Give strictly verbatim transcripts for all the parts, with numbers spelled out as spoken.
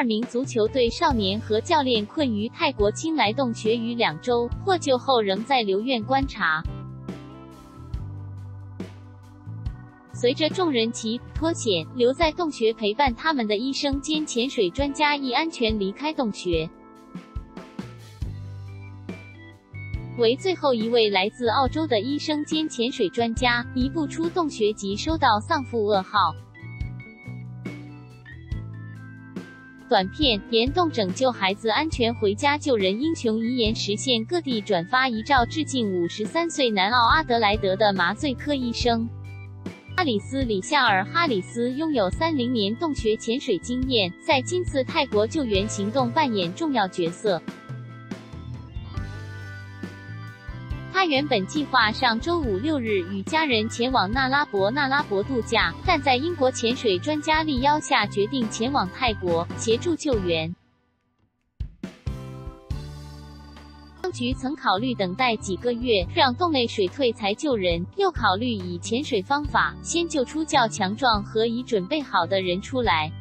名足球队少年和教练困于泰国清莱洞穴逾两周，获救后仍在留院观察。随着众人齐脱险，留在洞穴陪伴他们的医生兼潜水专家亦安全离开洞穴。为最后一位来自澳洲的医生兼潜水专家，一步出洞穴即收到丧父噩耗。短片：岩洞拯救孩子安全回家救人英雄遗言实现，各地转发遗照致敬五十三岁南澳阿德莱德的麻醉科医生。哈里斯·里夏尔·哈里斯拥有三十年洞穴潜水经验，在今次泰国救援行动扮演重要角色。他原本计划上周五六日与家人前往那拉伯那拉伯度假，但在英国潜水专家力邀下，决定前往泰国协助救援。当局曾考虑等待几个月，让洞内水退才救人，又考虑以潜水方法先救出较强壮和已准备好的人出来。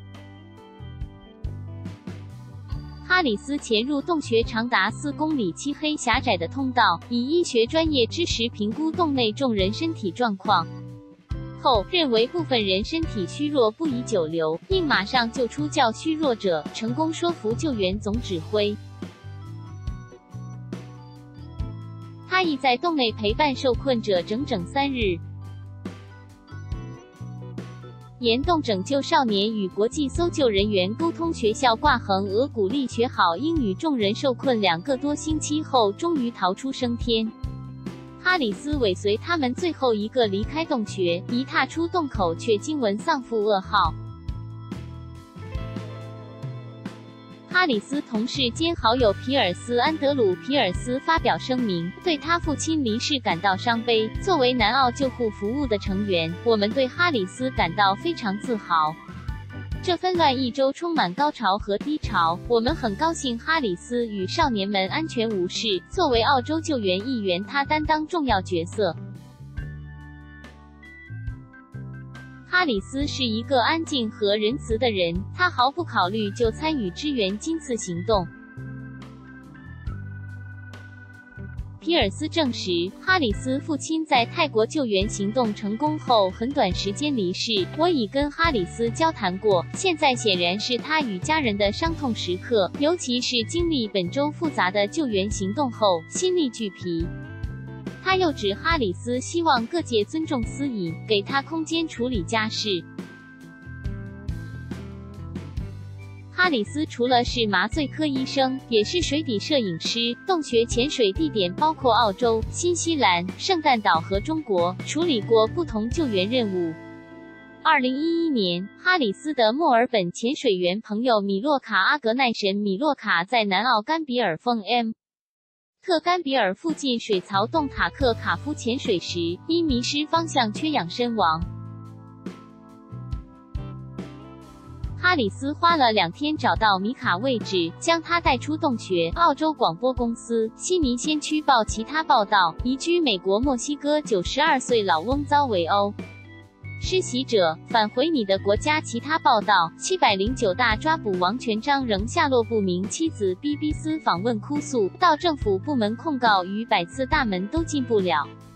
哈里斯潜入洞穴长达四公里漆黑狭窄的通道，以医学专业知识评估洞内众人身体状况后，认为部分人身体虚弱不宜久留，应马上救出较虚弱者，成功说服救援总指挥。他亦在洞内陪伴受困者整整三日。岩洞拯救少年与国际搜救人员沟通，学校挂横额鼓励学好英语，众人受困两个多星期后，终于逃出升天。哈里斯尾随他们最后一个离开洞穴，一踏出洞口却惊闻丧父噩耗。哈里斯同事兼好友皮尔斯·安德鲁·皮尔斯发表声明，对他父亲离世感到伤悲。作为南澳救护服务的成员，我们对哈里斯感到非常自豪。这纷乱一周充满高潮和低潮，我们很高兴哈里斯与少年们安全无事。作为澳洲救援一员，他担当重要角色。哈里斯是一个安静和仁慈的人，他毫不考虑就参与支援今次行动。皮尔斯证实，哈里斯父亲在泰国救援行动成功后很短时间离世。我已跟哈里斯交谈过，现在显然是他与家人的伤痛时刻，尤其是经历本周复杂的救援行动后，心力俱疲。他又指哈里斯希望各界尊重私隐，给他空间处理家事。哈里斯除了是麻醉科医生，也是水底摄影师。洞穴潜水地点包括澳洲、新西兰、圣诞岛和中国，处理过不同救援任务。二零一一年，哈里斯的墨尔本潜水员朋友米洛卡·阿格奈神米洛卡在南澳甘比尔峰 M。特甘比尔附近水槽洞塔克卡夫潜水时，因迷失方向缺氧身亡。哈里斯花了两天找到米卡位置，将他带出洞穴。澳洲广播公司悉尼先驱报其他报道，移居美国墨西哥九十二岁老翁遭围殴。施袭者返回你的国家。其他报道，七百零九大抓捕王全璋仍下落不明。妻子 B B C 访问哭诉，到政府部门控告逾百次大门都进不了。